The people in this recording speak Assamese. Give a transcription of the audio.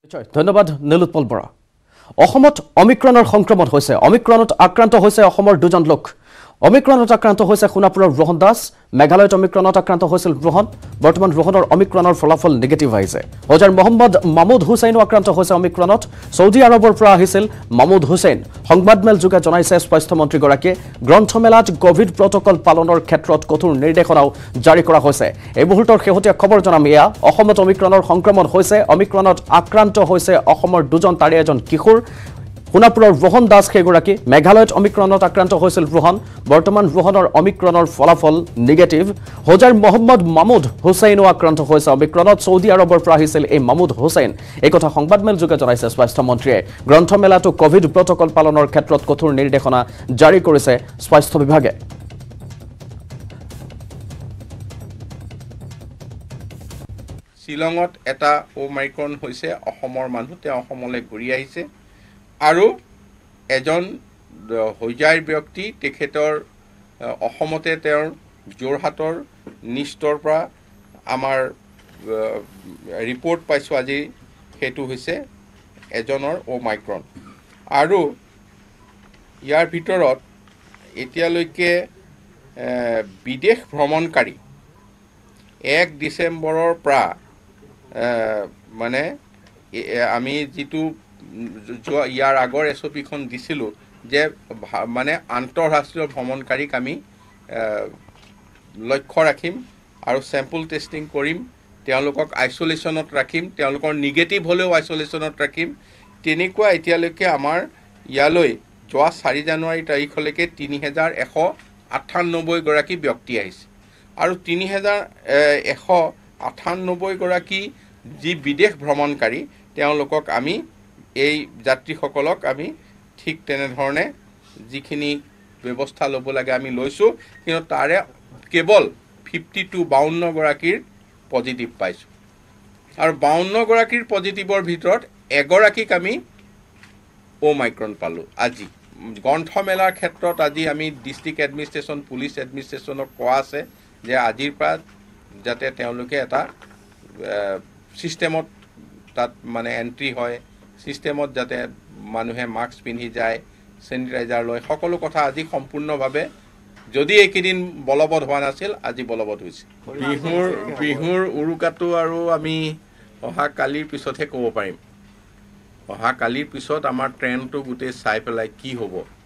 ধন্যবাদ নীলোৎপল বৰা অসমত অমিক্ৰণৰ সংক্ৰমণ হৈছে অমিক্ৰণত আক্ৰান্ত হৈছে অসমৰ দুজন লোক অমিক্ৰণত আক্ৰান্ত হৈছে সোণাপুৰৰ ৰোহন দাস মেঘালয়ত অমিক্ৰণত আক্ৰান্ত হৈছিল ৰোহন বৰ্তমান ৰোহনৰ অমিক্ৰণৰ ফলাফল নেগেটিভ আহিছে হজাৰ মোহাম্মদ মামুদ হুছেইনো আক্ৰান্ত হৈছে অমিক্ৰণত সৌদি আৰবৰ পৰা আহিছিল মামুদ হুছেইন সংবাদমেল যোগে জনাইছে স্বাস্থ্য মন্ত্ৰীগৰাকীয়ে গ্ৰন্থমেলাত কোভিড প্ৰটকল পালনৰ ক্ষেত্ৰত কঠোৰ নিৰ্দেশনাও জাৰি কৰা হৈছে এই মুহূৰ্তৰ শেহতীয়া খবৰ জনাম এয়া অসমত অমিক্ৰণৰ সংক্ৰমণ হৈছে অমিক্ৰণত আক্ৰান্ত হৈছে অসমৰ দুজন তাৰে এজন কিশোৰ সোণাপুৰৰ ৰোহন দাস সেইগৰাকী মেঘালয়ত অমিক্ৰণত আক্ৰান্ত হৈছিল ৰোহন বৰ্তমান ৰোহনৰ অমিক্ৰণৰ ফলাফল নেগেটিভ হজাৰ মোহাম্মদ মামুদ হুছেইনো আক্ৰান্ত হৈছে অমিক্ৰণত সৌদি আৰবৰ পৰা আহিছিল এই মামুদ হুছেইন এই কথা সংবাদমেল যোগে জনাইছে স্বাস্থ্য মন্ত্ৰীয়ে গ্ৰন্থমেলাটো কোভিড প্ৰটকল পালনৰ ক্ষেত্ৰত কঠোৰ নিৰ্দেশনা জাৰি কৰিছে স্বাস্থ্য বিভাগে শিলঙত এটা ওমাইক্ৰন হৈছে অসমৰ মানুহ তেওঁ অসমলৈ ঘূৰি আহিছে আৰু এজন হজাৰ ব্যক্তি তেখেতৰ অসমতে তেওঁৰ যোৰহাটৰ নিষ্টৰ পৰা আমাৰ ৰিপৰ্ট পাইছোঁ আজি সেইটো হৈছে এজনৰ ওমাইক্ৰন আৰু ইয়াৰ ভিতৰত এতিয়ালৈকে বিদেশ ভ্ৰমণকাৰী 1 ডিচেম্বৰৰ পৰা মানে আমি যিটো ইয়াৰ আগৰ এছঅপিখন দিছিলোঁ যে মানে আন্তঃৰাষ্ট্ৰীয় ভ্ৰমণকাৰীক আমি লক্ষ্য ৰাখিম আৰু চেম্পল টেষ্টিং কৰিম তেওঁলোকক আইচোলেশ্যনত ৰাখিম তেওঁলোকৰ নিগেটিভ হ'লেও আইচোলেশ্যনত ৰাখিম তেনেকুৱা এতিয়ালৈকে আমাৰ ইয়ালৈ যোৱা 4 জানুৱাৰী তাৰিখলৈকে 3198 গৰাকী ব্যক্তি আহিছে আৰু 3198 গৰাকী যি বিদেশ ভ্ৰমণকাৰী তেওঁলোকক আমি এই যাত্ৰীসকলক আমি ঠিক তেনেধৰণে যিখিনি ব্যৱস্থা ল'ব লাগে আমি লৈছোঁ কিন্তু তাৰে কেৱল 52 গৰাকীৰ পজিটিভ পাইছোঁ আৰু 52 গৰাকীৰ পজিটিভৰ ভিতৰত এগৰাকীক আমি ওমাইক্ৰন পালোঁ আজি গ্ৰন্থমেলাৰ ক্ষেত্ৰত আজি আমি ডিষ্ট্ৰিক্ট এডমিনিষ্ট্ৰেশ্যন পুলিচ এডমিনিষ্ট্ৰেশ্যনক কোৱা আছে যে আজিৰ পৰা যাতে তেওঁলোকে এটা সিস্টেমত তাত মানে এন্ট্ৰি হয় সিস্টেমত যাতে মানুহে মাস্ক পিন্ধি যায় স্যানিটাইজাৰ লয় সকলো কথা আজি সম্পূৰ্ণভাৱে যদি এইকেইদিন বলবৎ হোৱা নাছিল আজি বলবৎ হৈছে বিহুৰ উৰুকাটো আৰু আমি অহা কালিৰ পিছতহে ক'ব পাৰিম অহা কালিৰ পিছত আমাৰ ট্ৰেণ্ডটো গোটেই চাই পেলাই কি হ'ব